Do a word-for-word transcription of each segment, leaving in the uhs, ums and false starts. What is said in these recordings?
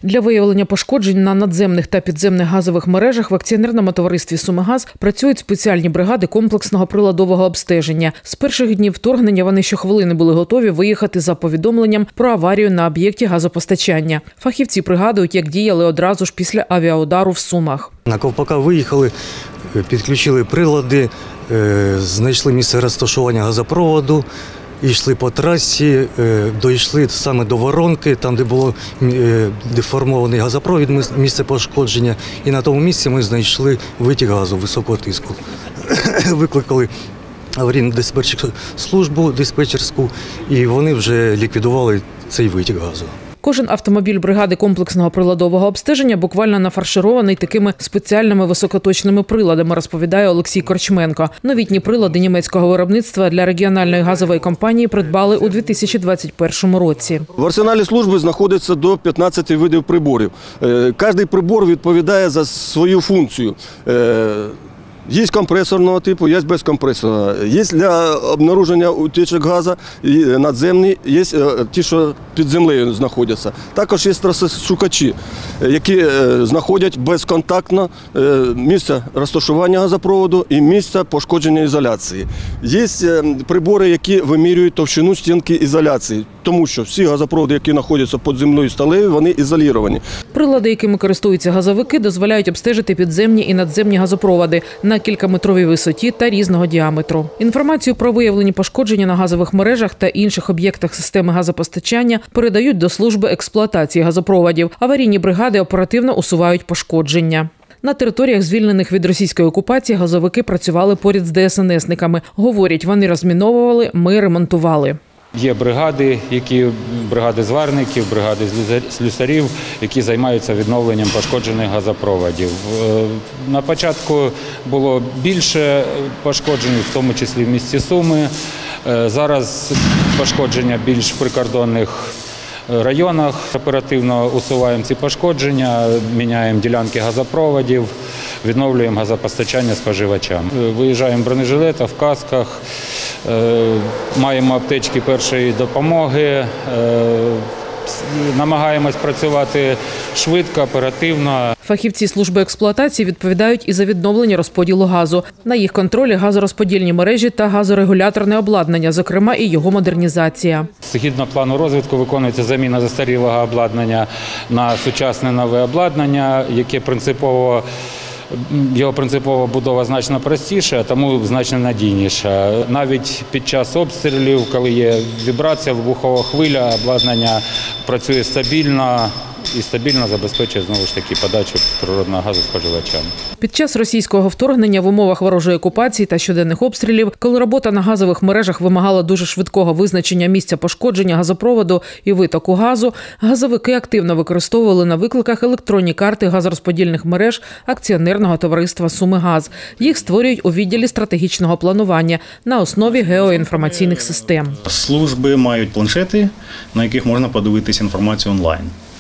Для виявлення пошкоджень на надземних та підземних газових мережах в акціонерному товаристві «Сумигаз» працюють спеціальні бригади комплексного приладового обстеження. З перших днів вторгнення вони щохвилини були готові виїхати за повідомленням про аварію на об'єкті газопостачання. Фахівці пригадують, як діяли одразу ж після авіаудару в Сумах. На Ковпака виїхали, підключили прилади, знайшли місце розташування газопроводу, йшли по трасі, дійшли саме до воронки, там, де було деформований газопровід, місце пошкодження. І на тому місці ми знайшли витік газу високого тиску. Викликали аварійну диспетчерську службу, диспетчерську, і вони вже ліквідували цей витік газу. Кожен автомобіль бригади комплексного приладового обстеження буквально нафарширований такими спеціальними високоточними приладами, розповідає Олексій Корчменко. Новітні прилади німецького виробництва для регіональної газової компанії придбали у дві тисячі двадцять першому році. В арсеналі служби знаходиться до п'ятнадцяти видів приборів. Кожен прибор відповідає за свою функцію. Є компресорного типу, є безкомпресорного. Є для обнаруження утічок газу надземні, є ті, що під землею знаходяться. Також є трасошукачі, які знаходять безконтактно місце розташування газопроводу і місце пошкодження ізоляції. Є прибори, які вимірюють товщину стінки ізоляції, тому що всі газопроводи, які знаходяться під землею і сталеві, вони ізоліровані. Прилади, якими користуються газовики, дозволяють обстежити підземні і надземні газопроводи на кількаметровій висоті та різного діаметру. Інформацію про виявлені пошкодження на газових мережах та інших об'єктах системи газопостачання передають до служби експлуатації газопроводів. Аварійні бригади оперативно усувають пошкодження. На територіях, звільнених від російської окупації, газовики працювали поряд з де ес ен есниками. Говорять, вони розміновували, ми ремонтували. Є бригади, які бригади зварників, бригади слюсарів, які займаються відновленням пошкоджених газопроводів. На початку було більше пошкоджень, в тому числі в місті Суми. Зараз пошкодження більш в прикордонних районах. Оперативно усуваємо ці пошкодження, міняємо ділянки газопроводів, відновлюємо газопостачання споживачам. Виїжджаємо в бронежилетах, в касках, маємо аптечки першої допомоги, намагаємось працювати швидко, оперативно. Фахівці служби експлуатації відповідають і за відновлення розподілу газу. На їх контролі газорозподільні мережі та газорегуляторне обладнання, зокрема і його модернізація. Згідно плану розвитку виконується заміна застарілого обладнання на сучасне нове обладнання, яке принципово Його принципова будова значно простіша, тому значно надійніша. Навіть під час обстрілів, коли є вібрація, вибухова хвиля, обладнання працює стабільно і стабільно забезпечує, знову ж таки, подачу природного газу споживачам. Під час російського вторгнення в умовах ворожої окупації та щоденних обстрілів, коли робота на газових мережах вимагала дуже швидкого визначення місця пошкодження газопроводу і витоку газу, газовики активно використовували на викликах електронні карти газорозподільних мереж акціонерного товариства «Сумигаз». Їх створюють у відділі стратегічного планування на основі геоінформаційних систем. Служби мають планшети, на яких можна подивитися інформацію онлайн.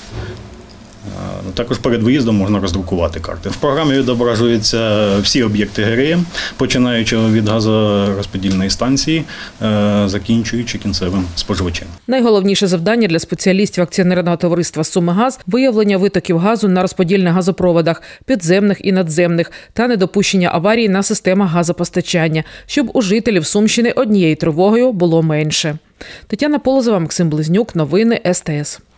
Також перед виїздом можна роздрукувати карти. В програмі відображуються всі об'єкти ге ер ем, починаючи від газорозподільної станції, закінчуючи кінцевим споживачем. Найголовніше завдання для спеціалістів акціонерного товариства «Сумигаз» – виявлення витоків газу на розподільних газопроводах, підземних і надземних, та недопущення аварій на системах газопостачання, щоб у жителів Сумщини однією тривогою було менше. Тетяна Полозова, Максим Близнюк, новини ес те ес.